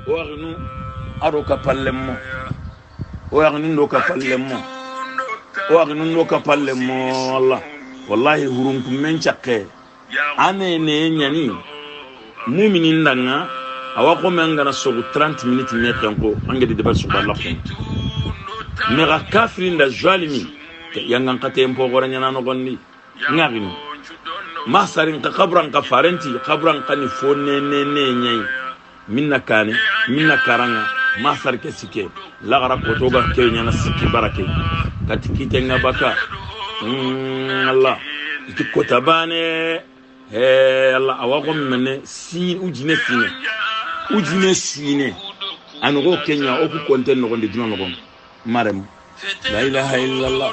وأغنو أروك بالمو وأغنو نوك بالمو وأغنو نوك بالمو والله هرونكم من شقة أنا نيني مؤمنين لنا أواقو مانغانا سوغو 30 minutes ميقنقو أنجد دبال سوغو الله خون ميغا كافرين دا جوالمي يانغان قتين بوغورا نانا نغني نغني ما سارين قبران قفارنتي قبران قني فون ني minna kani minna karanga masar ke sike lagara kotoga ke nyana siki barake katikite ngabaka Allah iki kotabane Allah awago mene si ujine sine anugo kenya oku konten no gonde dino no gon marem la ilaha illallah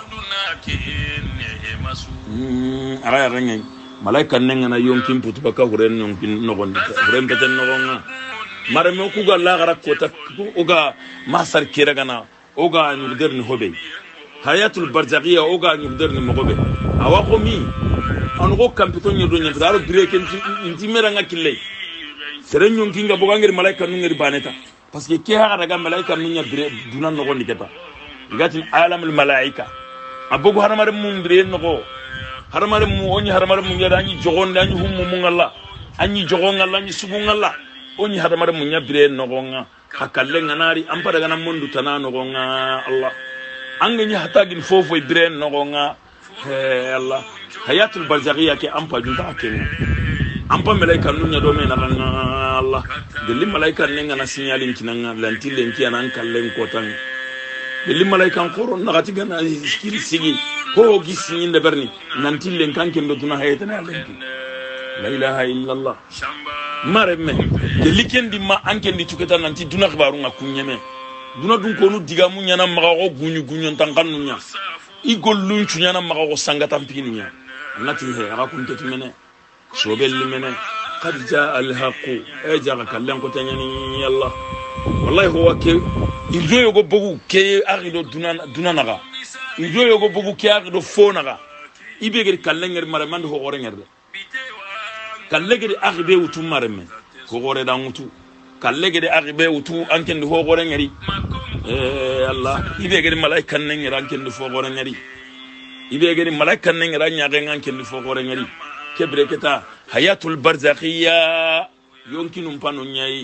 ara rangay malaika nengana yonkin putu baka huren yonkin no gonde huren beten no gonga marame kuga lagara kota oga masar kiragana oga nyuderni hobe hayatul barzakhiya oga nyuderni mogobe awako mi anugo kampiton nyodo nyadaro break inti meranga kille serenyon kinga bogangeri malaika nungeri baneta parce que ke haga daga malaika nunya bre dunan no gondi keta gatin alamul malaika abogo haramare mum bre no go haramare mu onyi haramare mu nyada anyi jogonde anyi hummu mungalla anyi jogongalla anyi subungalla onyi hadamare munya bire nogonga hakalle nganari ampada gana mundu tanano gonga Allah angenyi hatagin fofo bire nogonga Allah hayatul barzakhiya ke ampa junta kenga ampa malaika nunya do me nanga Allah gelli malaika nenga na signalin kinanga lantilen kianan kallen kotan gelli malaika qoro nagati gana skil sigi ko gisinde berni nantilen kanken do tuna hayetana lenki la ilaha illallah maremme de likendi ma ankendi tuketa nanti duna khbaru nga kunyeme duna dun konu diga munyana magago gunyu tankanunya igollu chunyana magago sangata mpininya nati he aga kuntetu mene sobelli mene qad jaa al haqq ejaga kallan ko tanyani yalla wallahi huwa ke ido yogo bogu ke arido duna naga ido yogo bogu ke arido fonaga ibegeri kallan ngir maramande ho gore ngerde kallegede agibe wutu mareme ko gore da mutu kallegede agibe wutu ankende ho gore ngari Allah ibegede malaikan ne ngira ankende fo gore ngari ibegede malaikan ne ngira nyaage ankende fo gore ngari kebreketa hayatul barzakhiya yonkinum panu nyai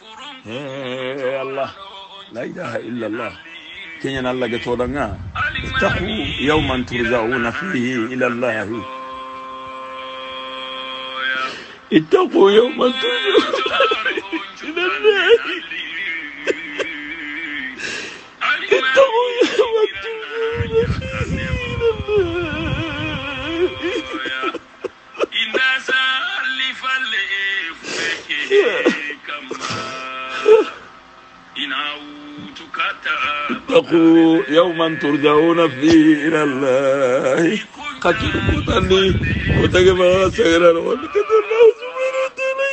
Allah la ilaha illa Allah kenya Allah ge todanga taqu yawman turzauna fihi ila Allah اتقوا يوما ترجعون الله اتقوا يوما ترجعون فيه إلى الله الناس اللي فلفك كما اتقوا يوما ترجعون فيه إلى الله قتل قتلني وتجمع سيرا وكتب الله سبحانه وتعالى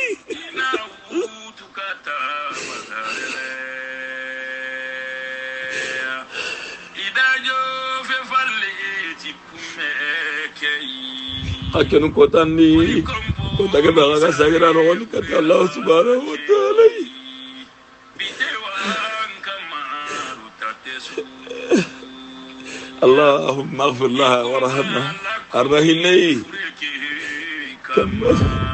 قتل قتلني وتجمع سيرا وكتب الله سبحانه وتعالى اللهم اغفر لها ورحمها الرهيني كما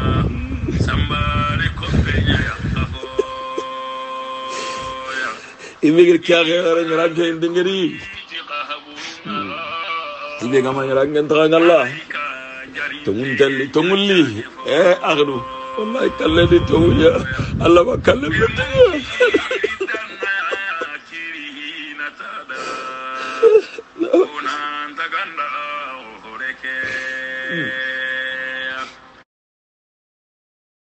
إبيك كاغير نراجع دنجري إبيك ما نراجع تراجع الله تمولي أغلو والله كلمني تويا الله ما كلمني